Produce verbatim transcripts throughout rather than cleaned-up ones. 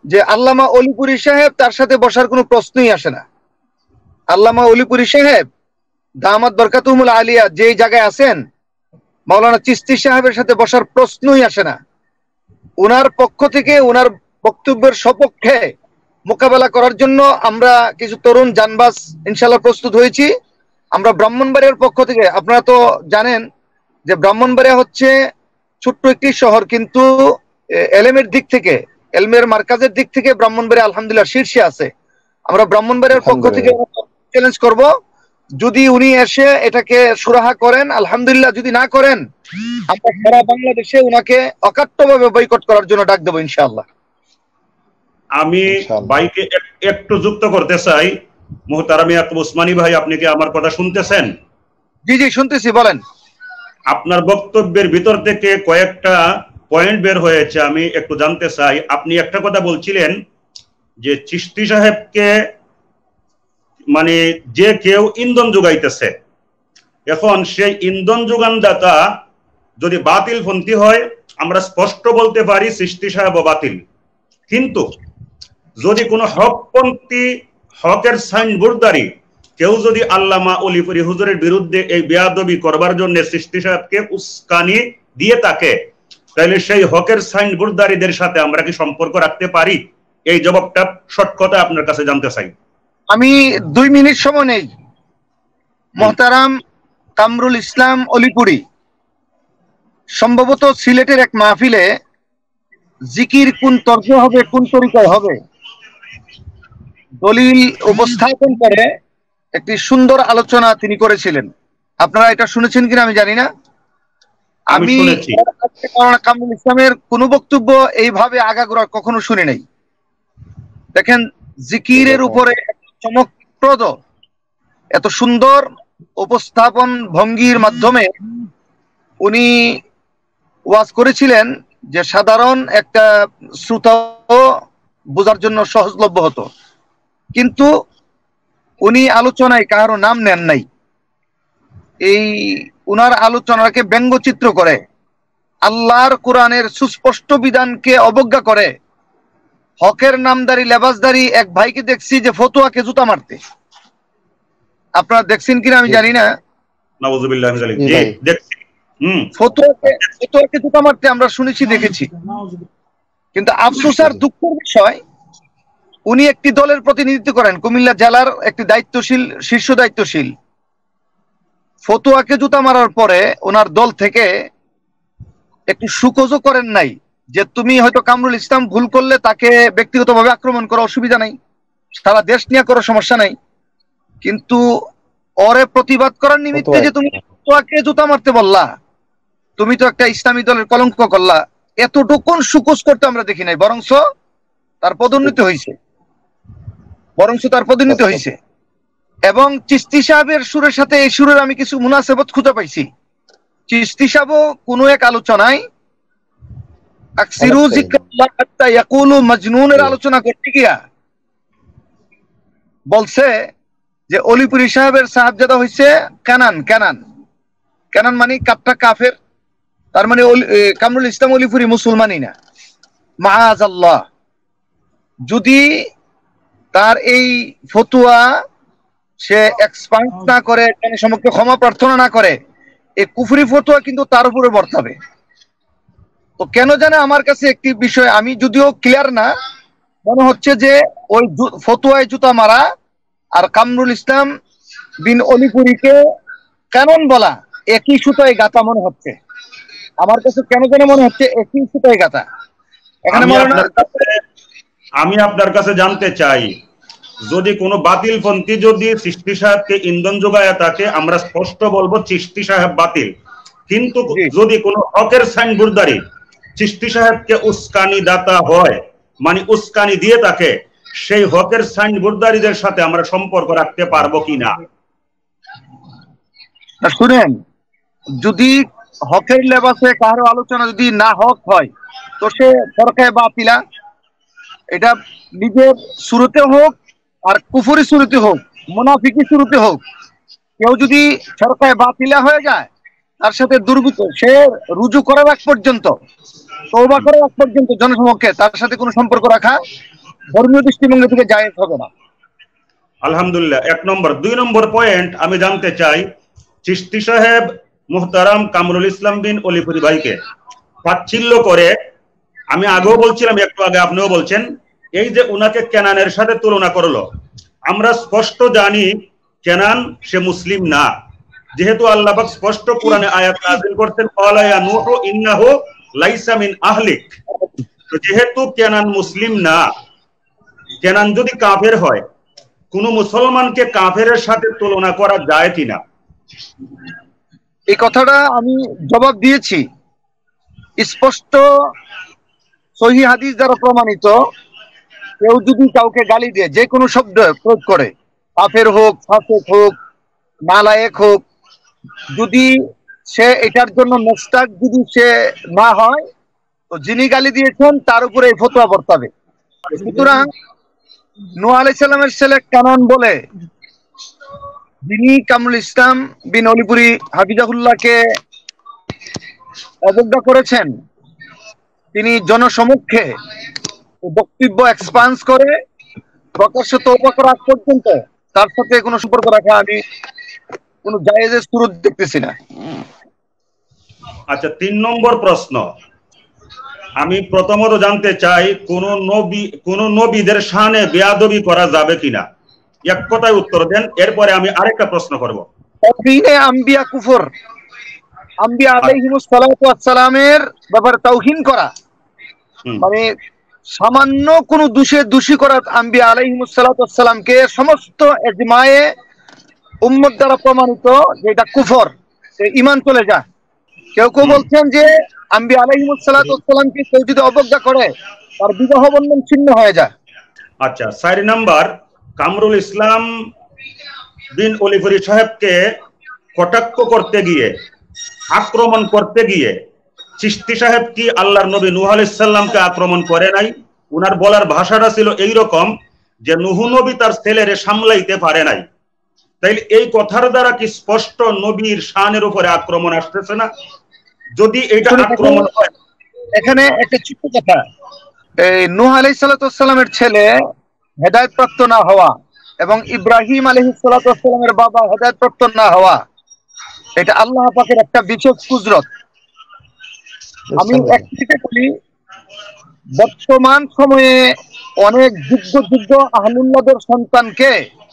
যে আল্লামা অলিপুরি সাহেব তার সাথে বসার কোনো প্রশ্নই আসে না। আল্লামা অলিপুরি সাহেব দামাত বরকাতুহুল আলিয়া যেই জায়গায় আছেন, মাওলানা চিশতি সাহেবের সাথে বসার প্রশ্নই আসে না। ওনার পক্ষ থেকে ওনার বক্তব্যের সপক্ষে মোকাবেলা করার জন্য আমরা কিছু তরুণ জানবাজ ইনশাল্লাহ প্রস্তুত হয়েছি। আমরা ব্রাহ্মণবাড়িয়ার পক্ষ থেকে, আপনারা তো জানেন যে ব্রাহ্মণবাড়িয়া হচ্ছে ছোট্ট একটি শহর, কিন্তু এলেমের দিক থেকে, এলমের মার্কাজের দিক থেকে ব্রাহ্মণবাড়িয়া আলহামদুলিল্লাহ শীর্ষে আছে। আমরা ব্রাহ্মণবাড়িয়ার পক্ষ থেকে চ্যালেঞ্জ করব, যদি উনি এসে এটাকে সুরাহা করেন আলহামদুলিল্লাহ, যদি না করেন আমরা সারা বাংলাদেশে উনাকে অকাট্যভাবে বয়কট করার জন্য ডাক দেবো ইনশাআল্লাহ। আমি ভাইকে একটু যুক্ত করতে চাই। মুহতারাম ইয়াকুব উসমানী ভাই, আপনি কি আমার কথা শুনতেছেন? জি জি শুনতেছি, বলেন। আপনার বক্তব্যের ভিতর থেকে কয়েকটা পয়েন্ট বের হয়েছে, আমি একটু জানতে চাই। আপনি একটা কথা বলছিলেন যে চিশতি সাহেবকে মানে যে কেউ ইন্ধন যোগাইতেছে, এখন সেই ইন্ধন যোগানদাতা যদি বাতিলপন্থী হয় আমরা স্পষ্ট বলতে পারি চিশতি সাহেব বাতিল। কিন্তু যদি কোনো হকপন্থী, হকের সাইনবোর্ডদারি কেউ যদি আল্লামা অলিপুরি হুজুরের বিরুদ্ধে এই বেয়াদবি করবার জন্য চিশতি সাহেবকে উস্কানি দিয়ে থাকে, তাহলে সেই হকের সাইনবোর্ডদারিদের সাথে আমরা কি সম্পর্ক রাখতে পারি? এই জবাবটা শর্ট কথা আপনার কাছে জানতে চাই। আমি দুই মিনিট সময় নেই। মোহতারাম কামরুল ইসলাম অলিপুরি সম্ভবত সিলেটের এক মাহফিলে জিকির কোন তর্কে হবে, কোন তরিকায় হবে, দলিল উপস্থাপন করে একটি সুন্দর আলোচনা তিনি করেছিলেন। আপনারা এটা শুনেছেন কিনা আমি জানি না। আমি কামরুল ইসলামের কোন বক্তব্য এইভাবে আগাগোড়া কখনো শুনি নাই। দেখেন, জিকিরের উপরে চমকপ্রদ এত সুন্দর উপস্থাপন ভঙ্গির মাধ্যমে উনি ওয়াজ করেছিলেন যে সাধারণ একটা শ্রোতাও বোঝার জন্য সহজলভ্য হতো। কিন্তু উনি আলোচনায় কারো নাম নেন নাই। এই উনার আলোচনাকে ব্যঙ্গচিত্র করে, আল্লাহর কোরআনের সুস্পষ্ট বিধানকে অবজ্ঞা করে, হকের নামদারি লেবাসদারি এক ভাইকে দেখছি যে ফতুয়াকে জুতা মারতে। আপনারা দেখছেন কিনা আমি জানি না। নাউযুবিল্লাহি মিন যালিক। জি দেখছি। হুম, ফতুয়াকে ফতুয়াকে জুতা মারতে আমরা শুনেছি, দেখেছি। কিন্তু আফসোস আর দুঃখের বিষয়, উনি একটি দলের প্রতিনিধিত্ব করেন, কুমিল্লা জেলার একটি দায়িত্বশীল, শীর্ষ দায়িত্বশীল। ফতুয়াকে জুতা মারার পরে ওনার দল থেকে একটু সুকোজও করেন নাই যে তুমি হয়তো কামরুল ইসলাম ভুল করলে তাকে ব্যক্তিগতভাবে আক্রমণ করা অসুবিধা নাই, সারা দেশ নিয়ে করো, সমস্যা নাই, কিন্তু ওরে প্রতিবাদ করার নিমিত্তে যে তুমি ফতুয়াকে জুতা মারতে বললা, তুমি তো একটা ইসলামী দলের কলঙ্ক করলা, এতটুকুন সুকোজ করতে আমরা দেখি নাই। বরংস তার পদোন্নতি হয়েছে, বরংস তার পদোন্নতি হয়েছে। এবং চিশতি সাহেবের সুরের সাথে এই সুরের আমি কিছু মুনাসেবত খুঁজে পাইছি। চিশতি সাহেবও কোনো এক আলোচনায় আকসিরু যিকরাল্লাহ হাত্তা ইয়াকুলু মাজনুনের আলোচনা করতে গিয়া বলছে যে অলিপুরি সাহেবের সাহেবজাদা হইছে কানান। কানান কানান মানে কাপটা কাফের, তার মানে কামরুল ইসলাম অলিপুরি মুসলমানই না, মাআযাল্লাহ। যদি তার এই ফতুয়া সে এক্সপান্ড না করে, সমগ্র ক্ষমা প্রার্থনা না করে, এই কুফরি ফতুয়া কিন্তু তার উপরে বর্তাবে। তো কেন জানে আমার কাছে একটি বিষয়, আমি যদিও ক্লিয়ার না, মনে হচ্ছে যে ওই ফতুয়ায় জুতা মারা আর কামরুল ইসলাম বিন অলিপুরিকে কানন বলা একই সুতায় গাঁথা মনে হচ্ছে আমার কাছে। কেন জানে মনে হচ্ছে একই সুতায় গাঁথা। এখানে আমি আপনার কাছে জানতে চাই, যদি কোনো বাতিলপন্থী যদি চিশতি সাহেবকে ইন্ধন যোগায় থাকে, আমরা স্পষ্ট বলবো চিশতি সাহেব বাতিল। কিন্তু যদি কোনো হকের সাইনবোর্ডদারি চিশতি সাহেবকে উস্কানি দাতা হয়, মানে উস্কানি দিয়ে থাকে, সেই হকের সাইনবোর্ডদারিদের সাথে আমরা সম্পর্ক রাখতে পারবো কিনা? শুনেন, যদি হকের লেবাসে কারো আলোচনা যদি না হক হয়, তো সে সরকার বাতিলা, এটা নিজের শুরুতে হোক আর কুফরি শুরুতে হোক, মুনাফিকি শুরুতে হোক, কেউ যদি সরকার বাতিলা হয়ে যায়, তার সাথে দুর্বৃত্ত সে রুজু করার আগ পর্যন্ত, তওবা করার আগ পর্যন্ত জনসমক্ষে তার সাথে কোনো সম্পর্ক রাখা ধর্মীয় দৃষ্টিভঙ্গি থেকে জায়েজ হবে না। আলহামদুলিল্লাহ, এক নম্বর। দুই নম্বর পয়েন্ট আমি জানতে চাই, চিশতি সাহেব মুহতারাম কামরুল ইসলাম বিন অলিপুরি ভাইকে তাচ্ছিল্য করে, আমি আগেও বলছিলাম, একটু আগে আপনিও বলছেন, এই যে উনাকে কেনানের সাথে তুলনা করলো, আমরা স্পষ্ট জানি কেনান সে মুসলিম না, যেহেতু আল্লাহ পাক স্পষ্ট কোরআনে আয়াত নাযিল করতেন, ক্বালা ইয়া নূহু ইন্নাহু লাইসা মিন আহলিক। তো যেহেতু কেনান মুসলিম না, কেনান যদি কাফের হয়, কোন মুসলমানকে কাফেরের সাথে তুলনা করা যায় কিনা? এই কথাটা আমি জবাব দিয়েছি স্পষ্ট। সহিহ হাদিস দ্বারা প্রমাণিত, কেউ যদি কাউকে গালি দিয়ে যে কোনো শব্দ প্রয়োগ করে, কাফের হোক, ফাসিক হোক, নালায়েক হোক, যদি সে এটার জন্য মুস্তাক যদি সে না হয়, তো যিনি গালি দিয়েছেন তার উপরে এই ফতোয়া বর্তাবে। সুতরাং নূহ আলাইহিস সালামের ছেলে কানান বলে যিনি কামরুল ইসলাম বিন অলিপুরি হাফিজাহুল্লাহকে অবজ্ঞা করেছেন, তিনি জনসমক্ষে বক্তব্য এক্সপান্স করে প্রকাশ্য তওবা করা আগ পর্যন্ত তার সাথে কোনো সম্পর্ক রাখা আমি কোনো জায়েজের সুরত দেখতেছি না। আচ্ছা, তিন নম্বর প্রশ্ন, আমি প্রথমত জানতে চাই, কোন নবী কোন নবীদের শানে বেয়াদবি করা যাবে কিনা? এক কথায় উত্তর দেন, এরপরে আমি আরেকটা প্রশ্ন করব। তাওহীদে আম্বিয়া কুফর, আম্বিয়া আলাইহিমুস সালাতু ওয়াস সালামের ব্যাপারে তাওহীন করা মানে সামান্য কোন দোষে দোষী করা আম্বিয়া আলাইহিমুস সালাতু ওয়াস সালামকে সমস্ত ইজমায়ে উম্মত দ্বারা প্রমাণিত যে এটা কুফর, ঈমান চলে যায়। কেউ কেউ বলছেন যে আম্বিয়া আলাইহিমুস সালাতু ওয়াস সালামকে কেউ যদি অবজ্ঞা করে তার বিবাহ বন্ধন ছিন্ন হয়ে যায়। আচ্ছা, চার নাম্বার, কামরুল ইসলাম বিন অলিপুরি সাহেবকে কটাক্ষ করতে গিয়ে, আক্রমণ করতে গিয়ে চিশতি সাহেব কি আল্লাহর নবী নূহ আলাইহিস সালামকে আক্রমণ করে নাই? উনার বলার ভাষাটা ছিল এই রকম যে নূহ নবী তার ছেলেরে সামলাইতে পারে নাই। তাইলে এই কথার দ্বারা কি স্পষ্ট নবীর শানের উপরে আক্রমণ আসতেছে না? যদি এটা আক্রমণ হয়, এখানে একটা ছোট্ট কথা, এই নূহ আলাইহিস সালাতু ওয়াস সালামের ছেলে হেদায়েতপ্রাপ্ত না হওয়া এবং ইব্রাহিম আলাইহিস সালাতু ওয়াস সালামের বাবা হেদায়েতপ্রাপ্ত না হওয়া, এটা আল্লাহ পাকের একটা বিশেষ কুদরত। আমি একদিকে বলি, বর্তমান সময়ে অনেক যুদ্ধ যুদ্ধ আহলুল্লাহদের সন্তানকে,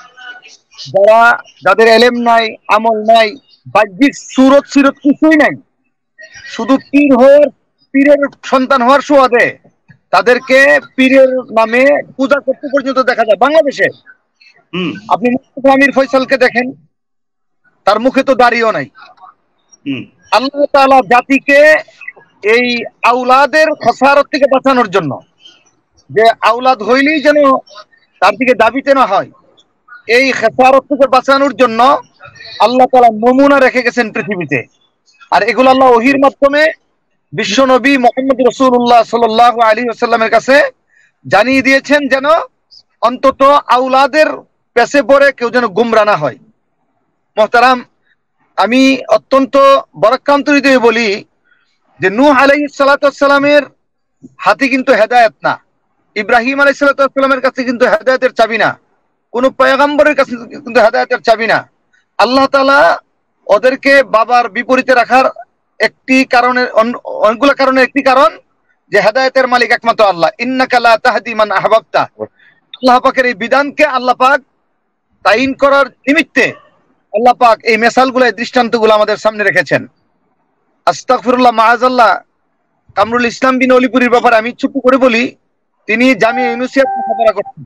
যারা যাদের এলেম নাই, আমল নাই, বাহ্যিক সুরত সিরত কিছুই নাই, শুধু পীর হওয়ার পীরের সন্তান হওয়ার সুবাদে তাদেরকে পীরের নামে পূজা করতে পর্যন্ত দেখা যায় বাংলাদেশে। আপনি মুস্তাফা আমির ফয়সালকে দেখেন, তার মুখে তো দাড়িও নাই। আল্লাহ তাআলা জাতিকে এই আওলাদের খসারত থেকে বাঁচানোর জন্য, যে আওলাদ হইলেই যেন তার দিকে দাবিতে না হয়, এই খেসারত থেকে বাঁচানোর জন্য আল্লাহ তাআলা নমুনা রেখে গেছেন পৃথিবীতে। আর এগুলো আল্লাহ ওহীর মাধ্যমে বিশ্ব নবী মুহাম্মদ রাসূলুল্লাহ সাল্লাল্লাহু আলাইহি ওয়াসাল্লামের কাছে জানিয়ে দিয়েছেন, যেন অন্তত আওলাদের পেছে পড়ে কেউ যেন গুমরা না হয়। মুহতারাম, আমি অত্যন্ত বরাক্রান্ত হৃদয়ে বলি যে নূহ আলাইহিস সালাতু ওয়াস সালামের হাতে কিন্তু হেদায়েত না, ইব্রাহিম আলাইহিস সালাতু ওয়াস সালামের কাছে কিন্তু হেদায়েতের চাবি না, কোন পয়গম্বরের কাছে কিন্তু হেদায়েতের চাবি না। আল্লাহ তাআলা ওদেরকে বাবার বিপরীতে রাখার একটি কারণে, অনেকগুলো কারণে একটি কারণ যে হেদায়েতের মালিক একমাত্র আল্লাহ। ইন্নাকা লা তাহদি মান আহবাবতা, আল্লাহ পাকের এই বিধানকে আল্লাহ পাক তাইন করার নিমিত্তে আল্লাহ পাক এই মিসালগুলো, এই দৃষ্টান্তগুলো আমাদের সামনে রেখেছেন। আস্তাগফিরুল্লাহ, মাআযাল্লাহ। কামরুল ইসলাম বিন অলিপুরির ব্যাপারে আমি ছোট্ট করে বলি, তিনি জামিয়া ইউনুসিয়াত লেখাপড়া করতেন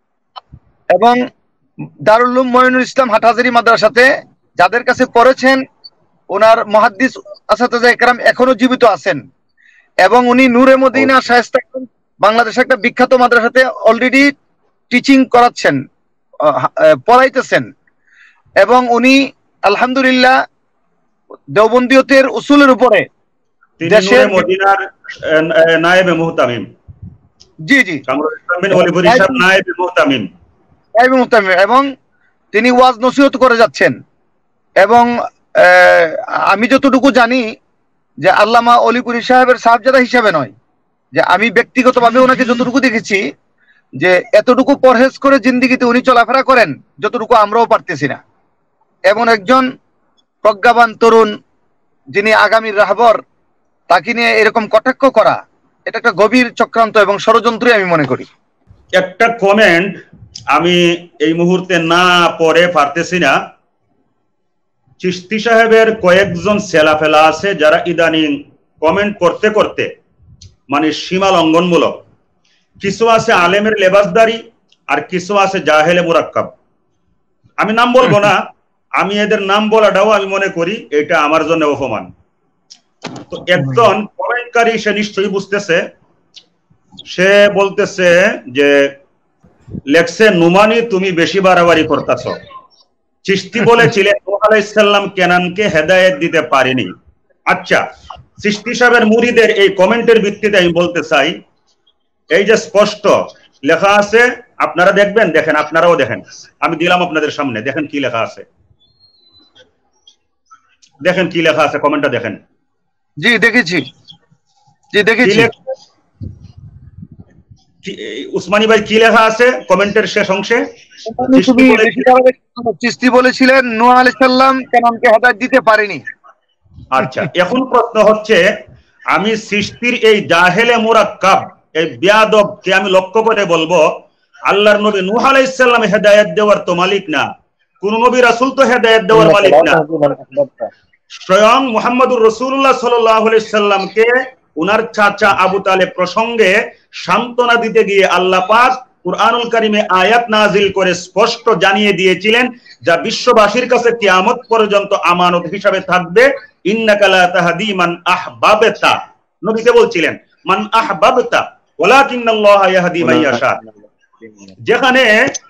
এবং দারুল উলুম মঈনুল ইসলাম হাটহাজারী মাদ্রাসাতে যাদের কাছে পড়েছেন, ওনার মুহাদ্দিস আসাতিজা ইকরাম এখনো জীবিত আছেন এবং উনি নূরে মদিনা শায়েস্তাগঞ্জ বাংলাদেশের একটা বিখ্যাত মাদ্রাসাতে অলরেডি টিচিং করাচ্ছেন, পড়াইতেছেন এবং উনি আলহামদুলিল্লাহ দেওবন্দীয়তের উসুলের উপরে দেশের মদিনার নায়েবে মুহতামিম। জি জি, কামরুল ইসলাম বিন অলিপুরি সাহেব নায়েবে মুহতামিম, নায়েবে মুহতামিম, এবং তিনি ওয়াজ নসিহত করে যাচ্ছেন। এবং আমি যতটুকু জানি যে আল্লামা অলিপুরি সাহেবের সাহেবজাদা হিসাবে নয়, যে আমি ব্যক্তিগতভাবে ওনাকে যতটুকু দেখেছি, যে এতটুকু পরহেজ করে জিন্দিগিতে উনি চলাফেরা করেন যতটুকু আমরাও পারতেছি না। এমন একজন প্রজ্ঞাবান তরুণ যিনি আগামীর রাহবর, তাকে নিয়ে এরকম কটাক্ষ করা এটা একটা গভীর চক্রান্ত এবং ষড়যন্ত্রই আমি মনে করি। একটা কমেন্ট আমি এই মুহূর্তে না পড়ে পারতেছি না। চিশতি সাহেবের কয়েকজন সেলাফেলা আছে যারা ইদানিং কমেন্ট করতে করতে মানে সীমা লঙ্ঘনমূলক। কিছু আছে আলেমের লেবাসদারি আর কিছু আছে জাহেলে মুরাক্কাব। আমি নাম বলবো না, আমি এদের নাম বলাটাও আমি মনে করি এটা আমার জন্য অপমান। তো একজন কমেন্টকারী সে নিশ্চয়ই বুঝতেছে, সে বলতেছে যে লেখছে নুমানি তুমি বেশি বাড়াবাড়ি করতেছ। চিশতি বলেছিলেন নূহ আলাইহিস সালাম কেনানকে হেদায়েত দিতে পারেনি। আচ্ছা, চিশতি সাহেবের মুরিদের এই কমেন্টের ভিত্তিতে আমি বলতে চাই, এই যে স্পষ্ট লেখা আছে, আপনারা দেখবেন, দেখেন, আপনারাও দেখেন, আমি দিলাম আপনাদের সামনে, দেখেন কি লেখা আছে, দেখেন কি লেখা আছে, কমেন্টটা দেখেন। জি দেখেছি, জি দেখেছি। উসমানী ভাই কি লেখা আছে কমেন্টের শেষ অংশে? চিশতি বলেছিলেন নূহ আলাইহিস সালাম কেনানকে হেদায়েত দিতে পারেনি। আচ্ছা, এখন প্রশ্ন হচ্ছে, আমি চিশতির এই জাহেলে মুরাক্কাব এই বেয়াদবকে আমি লক্ষ্য করে বলবো, আল্লাহর নবী নূহ আলাইহিস সালাম হেদায়েত দেওয়ার তো মালিক না, কোন নবী রাসূল তো হেদায়েত দেওয়ার মালিক না। স্বয়ং মুহাম্মদুর রাসূলুল্লাহ সাল্লাল্লাহু আলাইহি সাল্লামকে উনার চাচা আবু তালেব প্রসঙ্গে সান্ত্বনা দিতে গিয়ে আল্লাহ পাক কুরআনুল কারীমে আয়াত নাজিল করে স্পষ্ট জানিয়ে দিয়েছিলেন, যা বিশ্ববাসীর কাছে কিয়ামত পর্যন্ত আমানত হিসাবে থাকবে, ইন্নাকা লা তাহদি মান আহবাবতা। নবীকে বলছিলেন মান আহবাবতা ওয়ালাকিন্নাল্লাহা ইয়াহদি মান ইয়াশা। যেখানে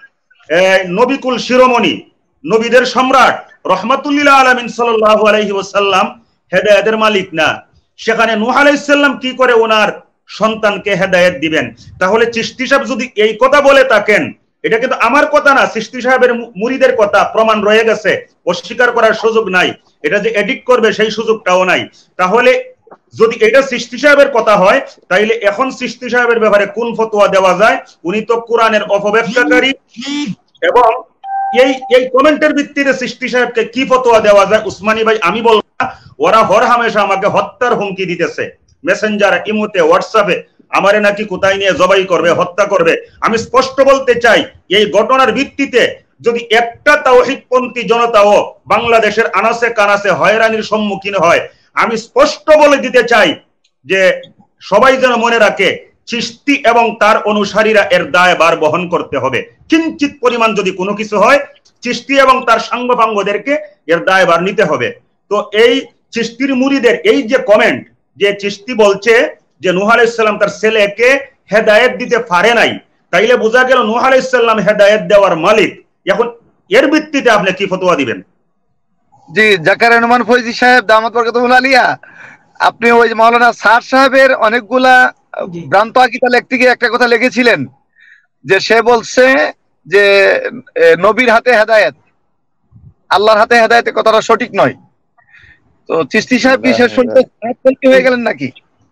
নবিকুল শিরোমণি, নবীদের সম্রাট রাহমাতুল লিল আলামিন সাল্লাল্লাহু আলাইহি ওয়াসাল্লাম হেদায়েতের মালিক না, সেখানে নূহ আলাইহিস সালাম কি করে ওনার সন্তানকে হেদায়েত দিবেন? তাহলে চিশতি সাহেব যদি এই কথা বলে থাকেন, এটা কিন্তু আমার কথা না, চিশতি সাহেবের মুরিদের কথা, প্রমাণ রয়ে গেছে, অস্বীকার করার সুযোগ নাই, এটা যে এডিট করবে সেই সুযোগটাও নাই। তাহলে যদি এটা চিশতি সাহেবের কথা হয়, তাইলে এখন চিশতি সাহেবের ব্যাপারে কোন ফতোয়া দেওয়া যায়? উনি তো কোরআনের অপব্যাখ্যাকারী, এবং এই এই কমেন্টের ভিত্তিতে চিশতি সাহেবকে কি ফতোয়া দেওয়া যায়? উসমানী ভাই আমি বলবো না, ওরা হর হামেশা আমাকে হত্যার হুমকি দিতেছে, মেসেঞ্জার, ইমোতে, হোয়াটসঅ্যাপে আমারে নাকি কোথায় নিয়ে জবাই করবে, হত্যা করবে। আমি স্পষ্ট বলতে চাই, এই ঘটনার ভিত্তিতে যদি একটা তাওহীদপন্থী জনতাও বাংলাদেশের আনাসে কানাসে হয়রানির সম্মুখীন হয়, আমি স্পষ্ট বলে দিতে চাই যে সবাই যেন মনে রাখে, চিশতি এবং তার অনুসারীরা এর দায়ভার বহন করতে হবে। কিঞ্চিত পরিমাণ যদি কোনো কিছু হয়, চিশতি এবং তার সাঙ্গপাঙ্গদেরকে এর দায়ভার নিতে হবে। তো এই চিশতির মুরিদের এই যে কমেন্ট, যে চিশতি বলছে যে নূহ আলাইহিস সালাম তার ছেলেকে হেদায়েত দিতে পারে নাই, তাইলে বোঝা গেল নূহ আলাইহিস সালাম হেদায়েত দেওয়ার মালিক। এখন এর ভিত্তিতে আপনি কি ফতোয়া দিবেন? জি, জাকারিয়া নোমান ফয়জী সাহেব দামাত বরকাতুহুল আলিয়া, আপনি ওই মাওলানা স্যার সাহেবের অনেকগুলা ভ্রান্ত আকীদা লিখতে গিয়ে একটা কথা লিখেছিলেন, যে সে বলছে যে নবীর হাতে হেদায়েত, আল্লাহর হাতে হেদায়েতের কথাটা সঠিক নয়। তো চিশতি সাহেব কি শেষ পর্যন্ত হয়ে গেলেন নাকি?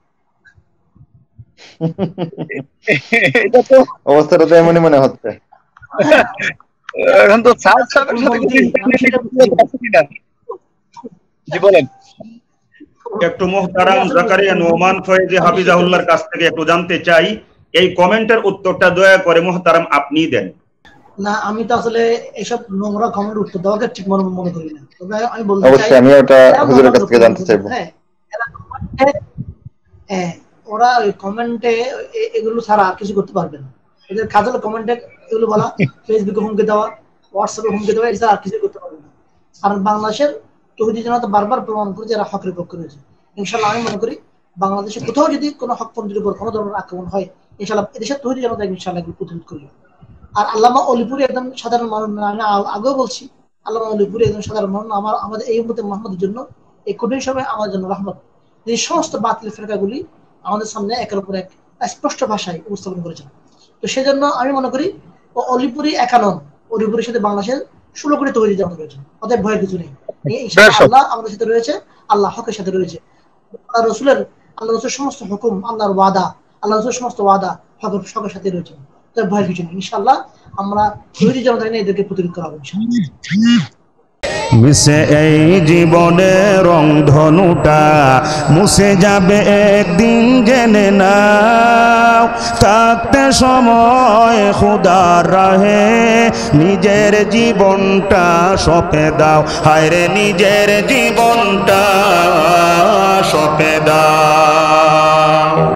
এটা তো অবস্থাটা তো এমনই মনে হচ্ছে। এখন তো স্যার সাহেবের সাথে জি বলেন। একটু মুহতারাম জাকারিয়া নোমান ফয়েজী হাফিজাহুল্লাহর কাছ থেকে একটু জানতে চাই, এই কমেন্টের উত্তরটা দয়া করে মুহতারাম আপনিই দেন। না, আমি তো আসলে এইসব নোংরা কমেন্ট উত্তর দেওয়াকে ঠিক মনে মনে করি না, তবে আমি বলতে চাই অবশ্যই আমি ওটা হুজুরের কাছ থেকে জানতে চাইবো। হ্যাঁ, হ্যাঁ, ওরা ওই কমেন্টে এগুলো ছাড়া আর কিছু করতে পারবে না। এদের কাজ হলো কমেন্টে এগুলো বলা, ফেসবুকে হুমকি দেওয়া, হোয়াটসঅ্যাপে হুমকি দেওয়া, এছাড়া আর কিছু করতে পারবে না। কারণ বাংলাদেশের তৌহিদি জনতা বারবার প্রমাণ করে যারা হকের পক্ষে রয়েছে। ইনশাআল্লাহ আমি মনে করি বাংলাদেশে কোথাও যদি কোনো হকপন্থীর উপর কোনো ধরনের আক্রমণ হয়, ইনশাআল্লাহ এদেশের তৌহিদি জনতা ইনশাআল্লাহ এগুলো প্রতিরোধ করবে। আর আল্লামা অলিপুরি একদম সাধারণ মানুষ না, আমি আগেও বলছি, আল্লামা অলিপুরি একজন সাধারণ মানুষ, আমার আমাদের এই উম্মতে মুহাম্মদের জন্য এই কঠিন সময় আমার জন্য রহমত। এই সমস্ত বাতিল ফিরকাগুলি আমাদের সামনে একের উপর এক স্পষ্ট ভাষায় উপস্থাপন করেছেন। তো সেজন্য আমি মনে করি ও অলিপুরি একা নন, অলিপুরির সাথে বাংলাদেশের ষোলো কোটি তৈরি জমা রয়েছে, অতএব ভয়ের কিছু নেই। আল্লাহ আমাদের সাথে রয়েছে, আল্লাহ হকের সাথে রয়েছে। আল্লাহ রসুলের আল্লাহ রসুলের সমস্ত হুকুম, আল্লাহর ওয়াদা, আল্লাহ রসুলের সমস্ত ওয়াদা হকের হকের সাথে রয়েছে। তবে ভয়ের কিছু নেই, ইনশাআল্লাহ আমরা তৈরি জনতা নিয়ে এদেরকে প্রতিরোধ করাবো ইনশাআল্লাহ। মিশে এই জীবনের রংধনুটা মুছে যাবে একদিন জেনে নাও, থাকতে সময় খোদার রাহে নিজের জীবনটা সঁপে দাও, হায়রে নিজের জীবনটা সঁপে দাও।